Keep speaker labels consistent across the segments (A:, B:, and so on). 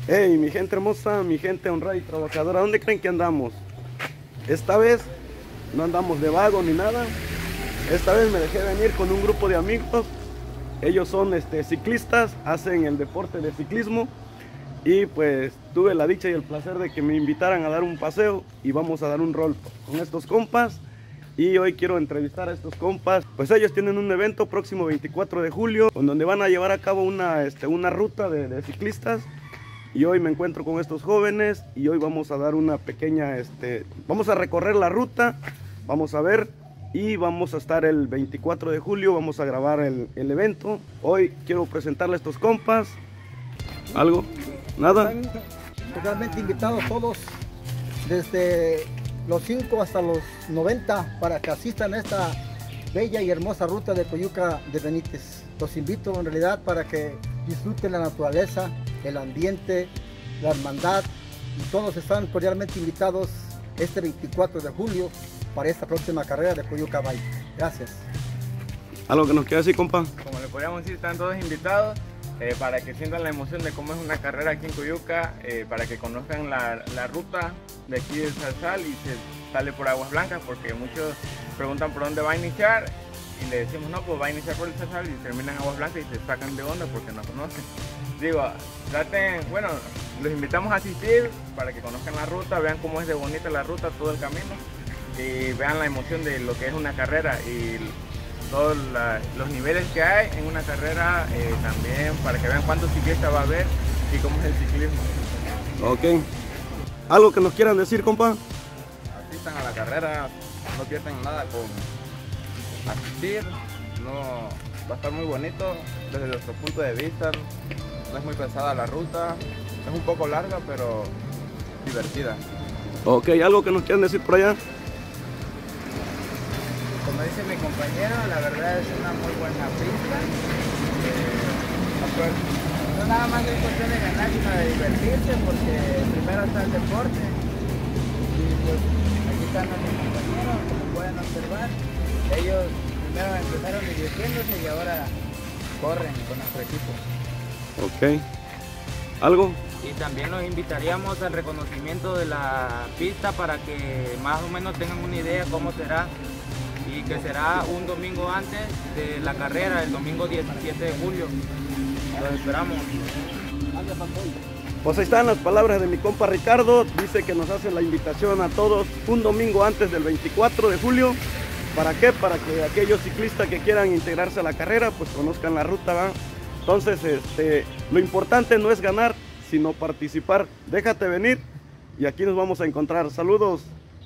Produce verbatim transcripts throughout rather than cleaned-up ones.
A: Hey, mi gente hermosa, mi gente honrada y trabajadora, ¿dónde creen que andamos? Esta vez no andamos de vago ni nada. Esta vez me dejé venir con un grupo de amigos. Ellos son este, ciclistas, hacen el deporte de ciclismo. Y pues tuve la dicha y el placer de que me invitaran a dar un paseo y vamos a dar un rol con estos compas. Y hoy quiero entrevistar a estos compas. Pues ellos tienen un evento próximo veinticuatro de julio, donde van a llevar a cabo una, este, una ruta de, de ciclistas. Y hoy me encuentro con estos jóvenes y hoy vamos a dar una pequeña, este, vamos a recorrer la ruta, vamos a ver y vamos a estar el veinticuatro de julio, vamos a grabar el, el evento. Hoy quiero presentarle a estos compas. ¿Algo? ¿Nada?
B: Están totalmente invitados todos, desde los cinco hasta los noventa, para que asistan a esta bella y hermosa ruta de Coyuca de Benítez. Los invito en realidad para que disfruten la naturaleza, el ambiente, la hermandad, y todos están cordialmente invitados este veinticuatro de julio para esta próxima carrera de Coyuca Bike. Gracias.
A: ¿Algo que nos queda decir, compa?
C: Como le podríamos decir, están todos invitados eh, para que sientan la emoción de cómo es una carrera aquí en Coyuca, eh, para que conozcan la, la ruta de aquí del Zarzal y se sale por Aguas Blancas, porque muchos preguntan por dónde va a iniciar y le decimos no, pues va a iniciar por el Zarzal y terminan en Aguas Blancas y se sacan de onda porque no conocen. Digo, traten, bueno, los invitamos a asistir para que conozcan la ruta, vean cómo es de bonita la ruta, todo el camino, y vean la emoción de lo que es una carrera y todos la, los niveles que hay en una carrera, eh, también para que vean cuántos ciclistas va a haber y cómo es el ciclismo.
A: Ok. ¿Algo que nos quieran decir, compa?
D: Asistan a la carrera, no pierden nada con asistir, no, va a estar muy bonito desde nuestro punto de vista. No es muy pesada la ruta, es un poco larga, pero divertida.
A: Ok, ¿algo que nos quieran decir por allá?
E: Como dice mi compañero, la verdad es una muy buena pista. Eh, no nada más es cuestión de ganar, sino de divertirse, porque primero está el deporte. Y pues aquí están nuestros compañeros, como pueden observar. Ellos primero empezaron divirtiéndose y ahora corren con nuestro equipo.
A: Ok. ¿Algo?
F: Y también los invitaríamos al reconocimiento de la pista para que más o menos tengan una idea cómo será, y que será un domingo antes de la carrera, el domingo diecisiete de julio. Los esperamos.
A: Pues ahí están las palabras de mi compa Ricardo. Dice que nos hace la invitación a todos un domingo antes del veinticuatro de julio. ¿Para qué? Para que aquellos ciclistas que quieran integrarse a la carrera pues conozcan la ruta, ¿va? Entonces, este, lo importante no es ganar, sino participar. Déjate venir y aquí nos vamos a encontrar. Saludos.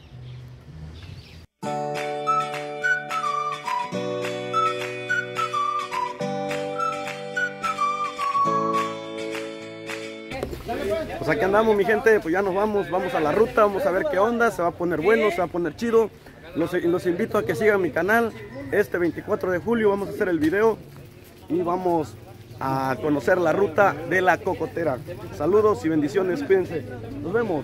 A: Pues aquí andamos, mi gente, pues ya nos vamos, vamos a la ruta, vamos a ver qué onda, se va a poner bueno, se va a poner chido. Los, los invito a que sigan mi canal. Este veinticuatro de julio vamos a hacer el video y vamos a conocer la ruta de la Cocotera. Saludos y bendiciones, cuídense. Nos vemos.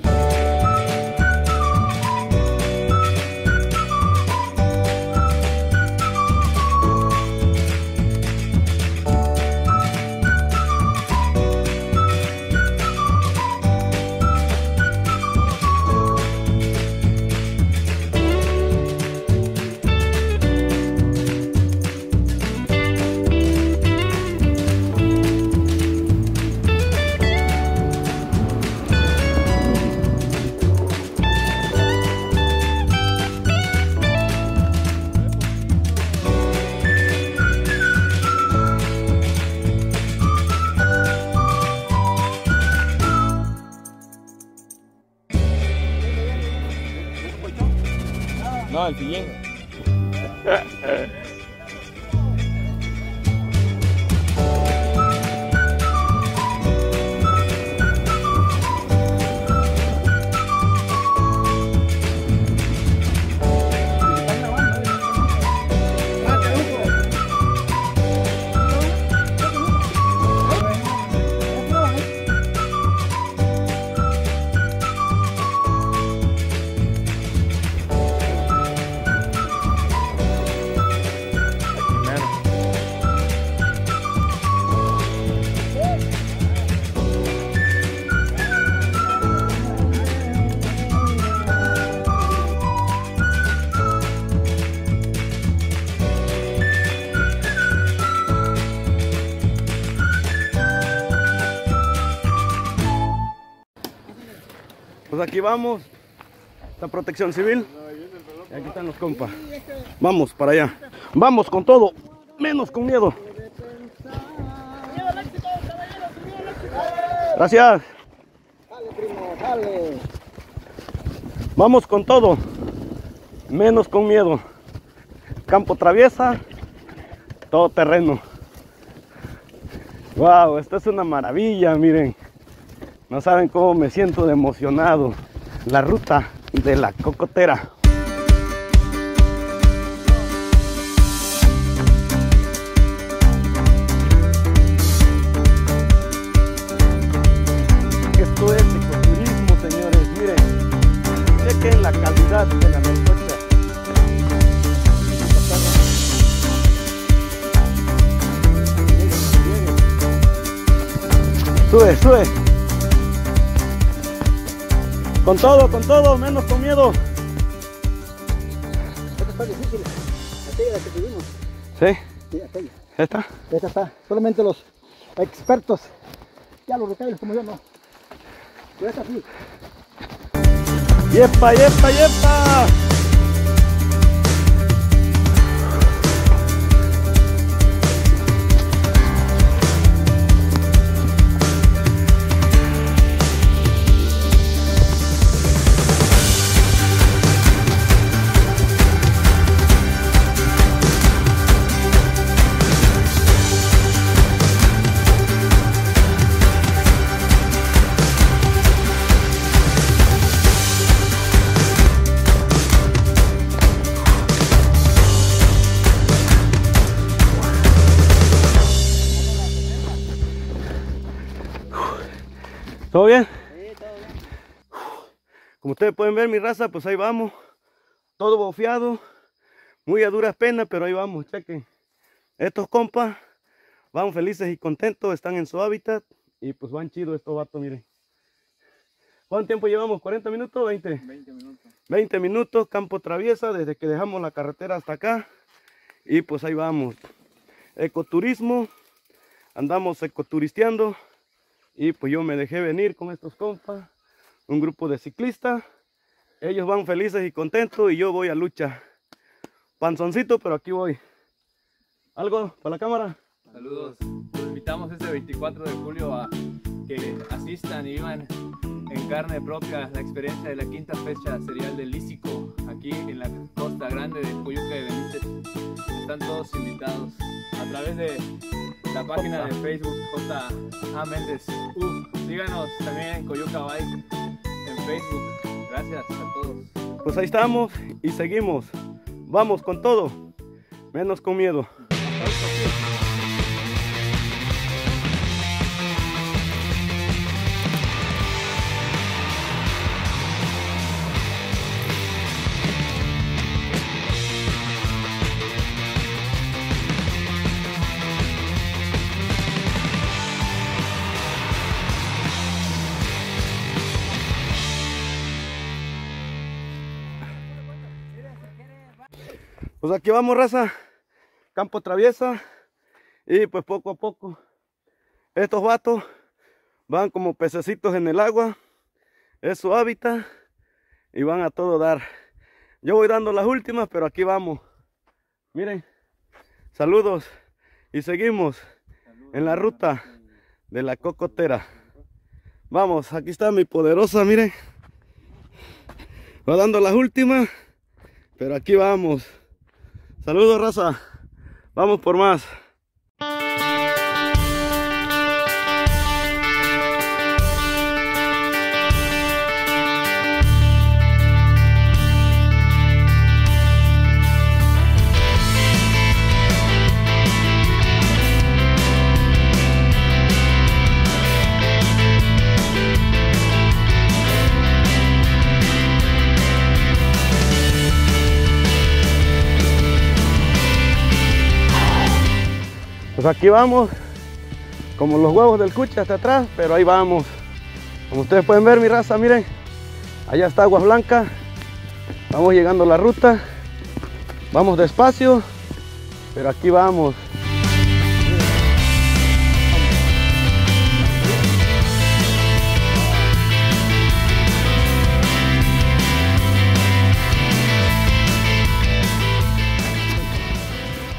C: No, el siguiente.
A: Pues aquí vamos. Está Protección Civil. Y aquí están los compas. Vamos para allá. Vamos con todo, menos con miedo. Gracias.
B: Dale, primo, dale.
A: Vamos con todo, menos con miedo. Campo traviesa, todo terreno. Wow, esto es una maravilla, miren. No saben cómo me siento de emocionado. La ruta de la Cocotera. Esto es ecoturismo, señores. Miren, chequen la calidad de la respuesta. Sube, sube. Con todo, con todo, menos con miedo.
B: Esta está difícil. Aquella que tuvimos.
A: ¿Sí?
B: Sí, aquella.
A: ¿Esta?
B: Esta está. Solamente los expertos. Ya los locales como yo no. Pero esta sí.
A: ¡Yepa, yepa, yepa! ¿Todo bien?
B: Sí, todo bien.
A: Como ustedes pueden ver, mi raza, pues ahí vamos. Todo bofeado. Muy a duras penas, pero ahí vamos, chequen. Estos compas van felices y contentos, están en su hábitat. Y pues van chidos estos vatos, miren. ¿Cuánto tiempo llevamos? ¿cuarenta minutos? ¿veinte?
C: veinte minutos.
A: veinte minutos, campo traviesa, desde que dejamos la carretera hasta acá. Y pues ahí vamos. Ecoturismo. Andamos ecoturisteando. Y pues yo me dejé venir con estos compas, un grupo de ciclistas. Ellos van felices y contentos y yo voy a lucha. Panzoncito, pero aquí voy. ¿Algo para la cámara?
G: Saludos. Los invitamos este veinticuatro de julio a que asistan y vivan en carne propia la experiencia de la quinta fecha serial del Lísico aquí en la Costa Grande de Coyuca de Benítez. Están todos invitados a través de la página de Facebook J A Méndez. Uh, síganos también en Coyuca Bike en Facebook. Gracias a todos.
A: Pues ahí estamos y seguimos. Vamos con todo, menos con miedo. Pues aquí vamos, raza, campo traviesa, y pues poco a poco estos vatos van como pececitos en el agua, es su hábitat y van a todo dar. Yo voy dando las últimas, pero aquí vamos. Miren, saludos y seguimos en la ruta de la Cocotera. Vamos, aquí está mi poderosa, miren, va dando las últimas, pero aquí vamos. Saludos, raza. Vamos por más. Pues aquí vamos, como los huevos del cuche hasta atrás, pero ahí vamos. Como ustedes pueden ver, mi raza, miren, allá está Aguas Blancas. Vamos llegando a la ruta, vamos despacio, pero aquí vamos.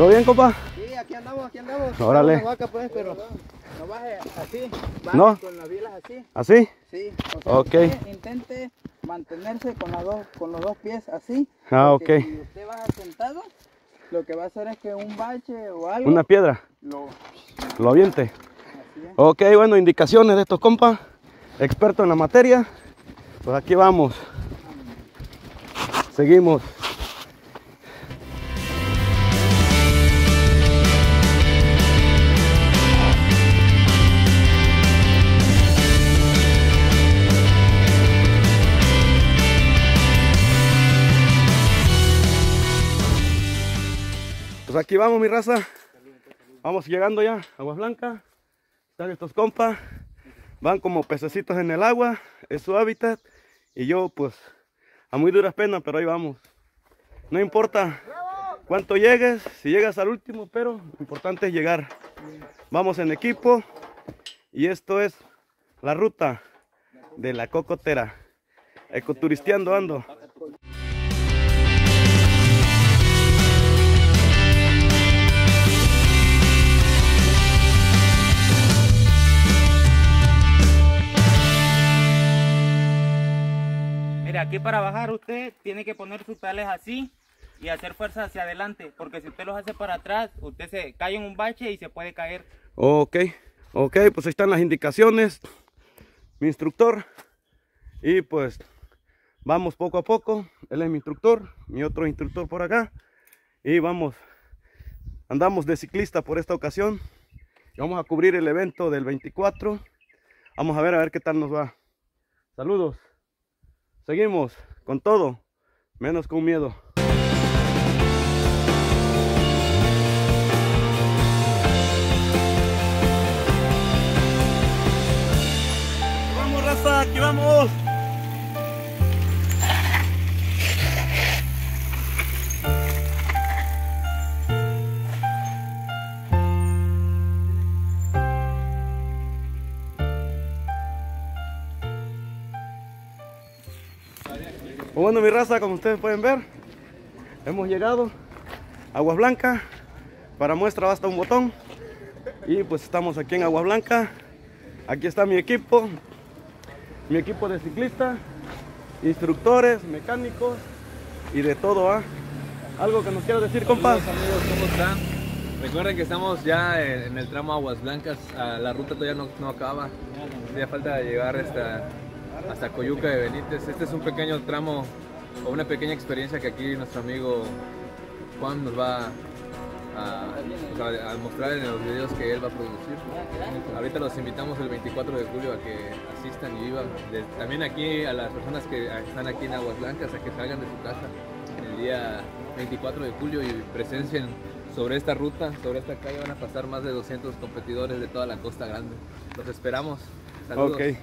A: ¿Todo bien, compa?
E: Sí, aquí andamos, aquí andamos.
A: Órale.
E: Una vaca, pues, pero no baje así, baje
A: ¿No?
E: con las bilas así.
A: ¿Así?
E: Sí, o sea,
A: Ok.
E: usted intente mantenerse con, las dos, con los dos pies así.
A: Ah,
E: porque
A: ok.
E: Si usted baja sentado, lo que va a hacer es que un bache o algo
A: Una piedra,
E: lo...
A: lo aviente.
E: Así es.
A: Ok, bueno, indicaciones de estos compas, expertos en la materia. Pues aquí vamos. Seguimos. Pues aquí vamos, mi raza. Vamos llegando ya a Aguas Blancas. Están estos compas. Van como pececitos en el agua. Es su hábitat. Y yo, pues, a muy duras penas, pero ahí vamos. No importa cuánto llegues, si llegas al último, pero lo importante es llegar. Vamos en equipo. Y esto es la ruta de la cocotera. Ecoturisteando ando.
F: Mira, aquí para bajar usted tiene que poner sus pedales así y hacer fuerza hacia adelante, porque si usted los hace para atrás, usted se cae en un bache y se puede caer.
A: Ok, ok, pues ahí están las indicaciones. Mi instructor. Y pues vamos poco a poco. Él es mi instructor, mi otro instructor por acá. Y vamos, andamos de ciclista por esta ocasión. Y vamos a cubrir el evento del veinticuatro. Vamos a ver a ver qué tal nos va. Saludos. Seguimos con todo, menos con miedo. Vamos, raza, aquí vamos. Bueno, mi raza, como ustedes pueden ver, hemos llegado a Aguas Blancas. Para muestra basta un botón. Y pues estamos aquí en Aguas Blancas. Aquí está mi equipo, mi equipo de ciclistas, instructores, mecánicos y de todo. ¿ah? ¿Algo que nos quieras decir, compa?
G: Saludos, amigos, ¿cómo están? Recuerden que estamos ya en, en el tramo Aguas Blancas. Ah, la ruta todavía no, no acaba. Todavía falta llegar hasta, hasta Coyuca de Benítez. Este es un pequeño tramo o una pequeña experiencia que aquí nuestro amigo Juan nos va a, pues a, a mostrar en los videos que él va a producir. Ahorita los invitamos el veinticuatro de julio a que asistan y vivan. De, también aquí a las personas que están aquí en Aguas Blancas a que salgan de su casa el día veinticuatro de julio y presencien sobre esta ruta, sobre esta calle. Van a pasar más de doscientos competidores de toda la Costa Grande. Los esperamos. Saludos.
A: Ok.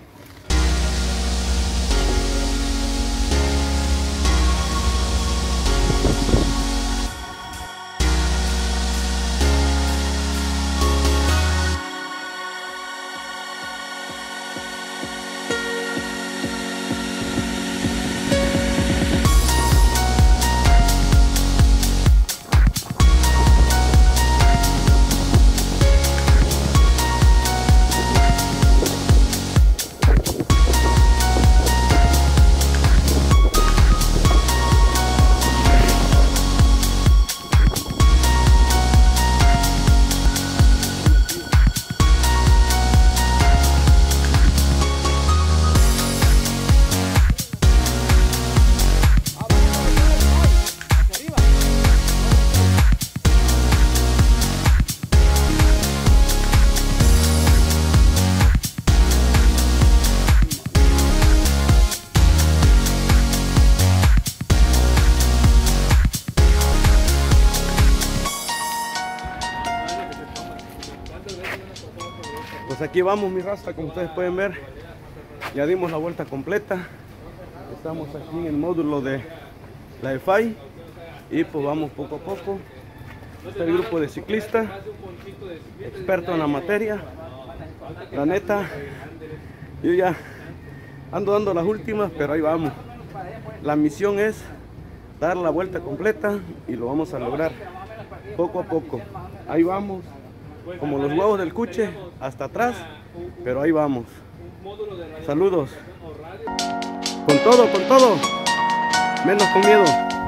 A: Pues aquí vamos, mi raza, como ustedes pueden ver, ya dimos la vuelta completa. Estamos aquí en el módulo de la E F A I y pues vamos poco a poco. Este es el grupo de ciclistas, expertos en la materia. La neta, yo ya ando dando las últimas, pero ahí vamos. La misión es dar la vuelta completa y lo vamos a lograr. poco a poco. Ahí vamos, como los huevos del cuche, hasta atrás, pero ahí vamos. Saludos. Con todo, con todo, menos con miedo.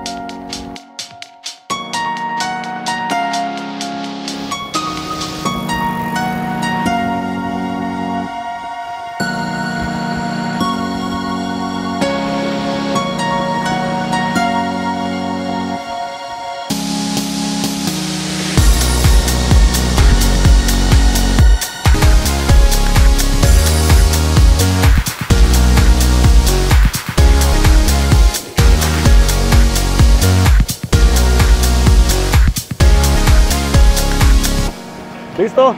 A: ¿Listo?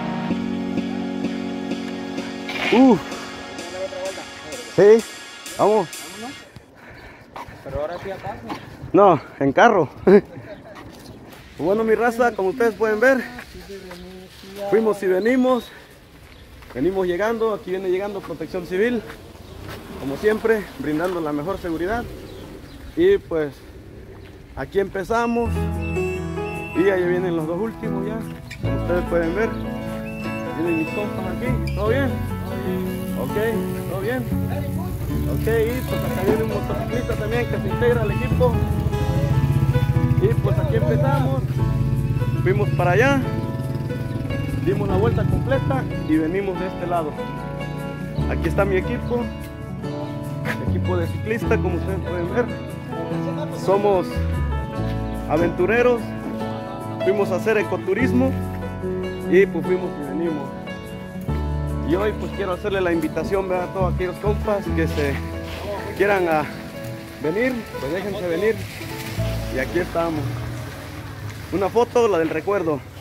A: Uh. Sí, vamos.
F: Pero ahora sí acaso.
A: No, en carro. Bueno, mi raza, como ustedes pueden ver, fuimos y venimos. Venimos llegando, aquí viene llegando Protección Civil, como siempre, brindando la mejor seguridad. Y pues, aquí empezamos. Y ahí vienen los dos últimos ya. Como ustedes pueden ver, vienen mis compas aquí. ¿Todo bien? Ok, ¿todo bien? Ok, y pues acá viene un motociclista también que se integra al equipo. Y pues aquí empezamos. Fuimos para allá, dimos la vuelta completa y venimos de este lado. Aquí está mi equipo, equipo de ciclista, como ustedes pueden ver. Somos aventureros. Fuimos a hacer ecoturismo y pues fuimos y venimos. Y hoy pues quiero hacerle la invitación, ¿verdad? A todos aquellos compas que se quieran a venir, pues déjense venir. Y aquí estamos. Una foto, la del recuerdo.